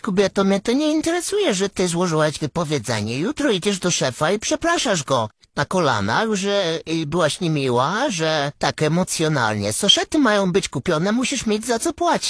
kobieto, mnie to nie interesuje, że ty złożyłaś wypowiedzenie. Jutro idziesz do szefa i przepraszasz go na kolanach, że byłaś niemiła, że tak emocjonalnie. Soszety mają być kupione, musisz mieć za co płacić.